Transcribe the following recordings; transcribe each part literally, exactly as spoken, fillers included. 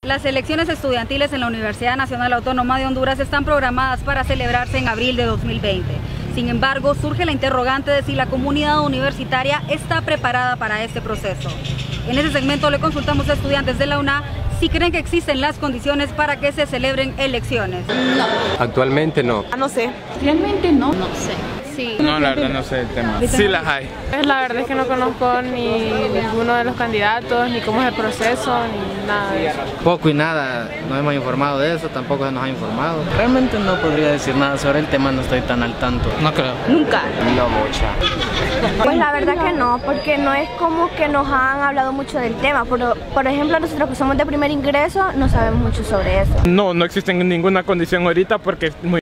Las elecciones estudiantiles en la Universidad Nacional Autónoma de Honduras están programadas para celebrarse en abril de dos mil veinte. Sin embargo, surge la interrogante de si la comunidad universitaria está preparada para este proceso. En ese segmento le consultamos a estudiantes de la U N A si creen que existen las condiciones para que se celebren elecciones. No. Actualmente no. No sé. Realmente no. No sé. Sí. No, la verdad no sé el tema. Sí las hay. La verdad es que no conozco ni ninguno de los candidatos, ni cómo es el proceso, ni nada de eso. Poco y nada, no hemos informado de eso, tampoco se nos ha informado. Realmente no podría decir nada sobre el tema, no estoy tan al tanto. No creo. Nunca. No mucha. Pues la verdad que no, porque no es como que nos han hablado mucho del tema. Por, por ejemplo, nosotros que somos de primer ingreso no sabemos mucho sobre eso. No, no existe ninguna condición ahorita porque es muy...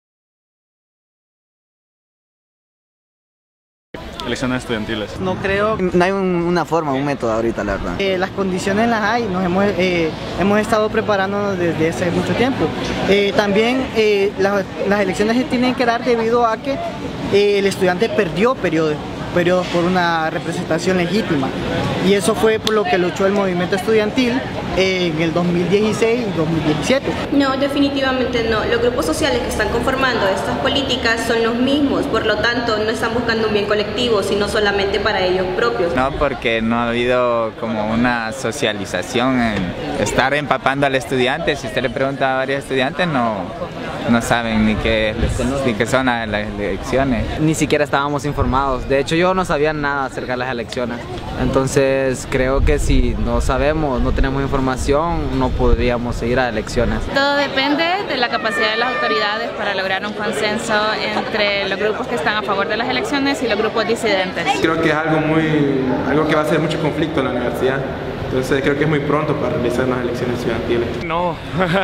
Elecciones estudiantiles. No creo, no hay un, una forma, un método ahorita, la verdad. Eh, las condiciones las hay, nos hemos, eh, hemos estado preparándonos desde hace mucho tiempo. Eh, también eh, las, las elecciones se tienen que dar debido a que eh, el estudiante perdió periodos, periodos por una representación legítima. Y eso fue por lo que luchó el movimiento estudiantil en el dos mil dieciséis y dos mil diecisiete. No, definitivamente no. Los grupos sociales que están conformando estas políticas son los mismos, por lo tanto no están buscando un bien colectivo, sino solamente para ellos propios. No, porque no ha habido como una socialización en estar empapando al estudiante. Si usted le pregunta a varios estudiantes, no, no saben ni qué, ni qué son las elecciones. Ni siquiera estábamos informados. De hecho, yo no sabía nada acerca de las elecciones. Entonces, creo que si no sabemos, no tenemos información, no podríamos seguir a elecciones. Todo depende de la capacidad de las autoridades para lograr un consenso entre los grupos que están a favor de las elecciones y los grupos disidentes. Creo que es algo muy, algo que va a ser mucho conflicto en la universidad. Entonces creo que es muy pronto para realizar unas elecciones estudiantiles. No,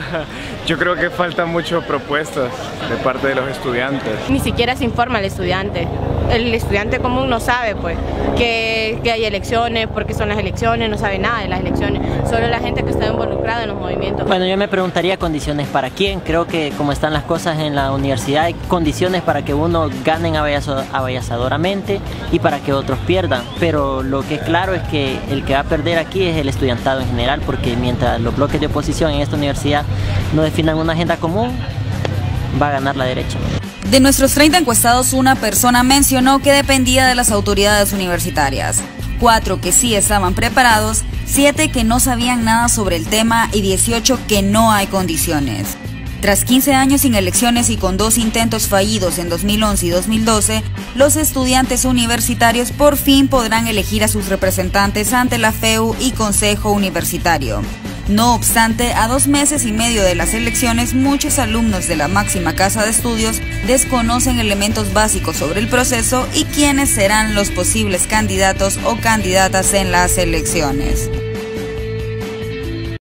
yo creo que faltan muchas propuestas de parte de los estudiantes. Ni siquiera se informa al estudiante. El estudiante común no sabe pues que, que hay elecciones, por qué son las elecciones, no sabe nada de las elecciones. Solo la gente que está involucrada en los movimientos. Bueno, yo me preguntaría condiciones para quién. Creo que como están las cosas en la universidad hay condiciones para que uno ganen abayazadoramente y para que otros pierdan. Pero lo que es claro es que el que va a perder aquí es el estudiantado en general, porque mientras los bloques de oposición en esta universidad no definan una agenda común, va a ganar la derecha. De nuestros treinta encuestados, una persona mencionó que dependía de las autoridades universitarias, cuatro que sí estaban preparados, siete que no sabían nada sobre el tema y dieciocho que no hay condiciones. Tras quince años sin elecciones y con dos intentos fallidos en dos mil once y dos mil doce, los estudiantes universitarios por fin podrán elegir a sus representantes ante la F E U y Consejo Universitario. No obstante, a dos meses y medio de las elecciones, muchos alumnos de la máxima casa de estudios desconocen elementos básicos sobre el proceso y quiénes serán los posibles candidatos o candidatas en las elecciones.